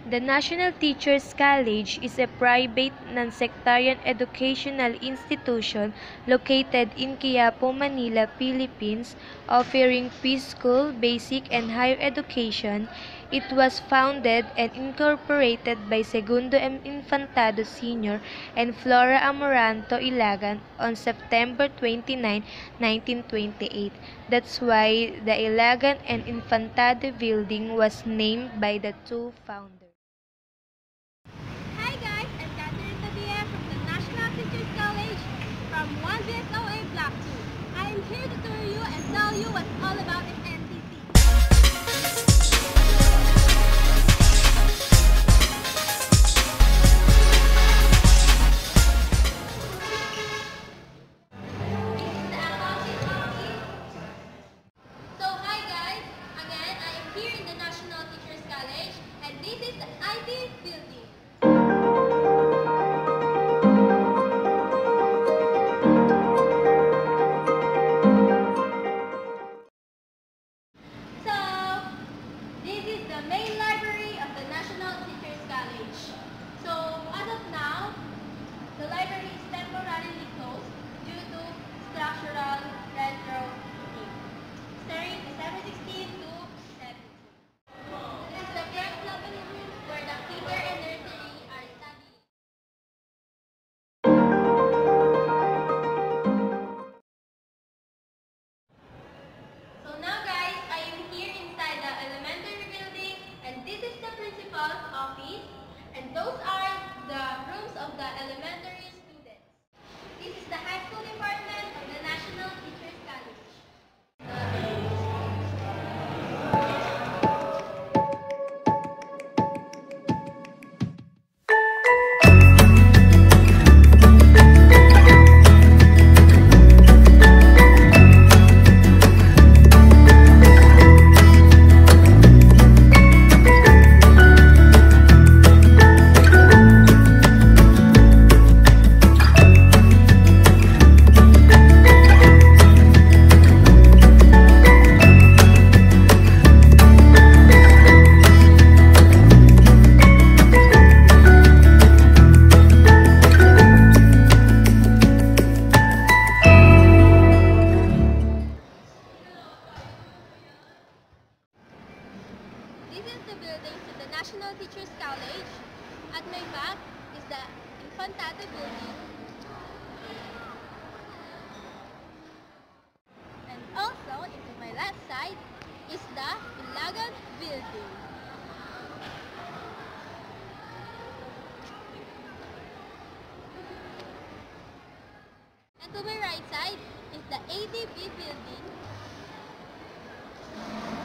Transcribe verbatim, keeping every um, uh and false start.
The National Teachers College is a private, non-sectarian educational institution located in Quiapo, Manila, Philippines, offering preschool, basic, and higher education. It was founded and incorporated by Segundo M. Infantado Senior and Flora Amoranto Ilagan on September twenty-ninth, nineteen twenty-eight. That's why the Ilagan and Infantado building was named by the two founders. Hi guys, I'm Catherine Padilla from the National Teachers College from one B S O A Block two. I am here to tour you and tell you what's all about in N T C. So hi guys, again I am here in the National Teachers College and this is the I T building. So, this is the main library of the National Teachers College. So, as of now, the library is temporarily closed due to structural retrofitting, starting December sixteenth to seventeenth. This is the first level room where the kinder and nursery are studying. So now guys, I am here inside the elementary building and this is the principal's office and those are the rooms of the elementary students. This is the high school department of the National Teachers College. This is the building to the National Teachers College. At my back is the Infantado building. And also, into my left side is the Ilagan building. And to my right side is the A D B building.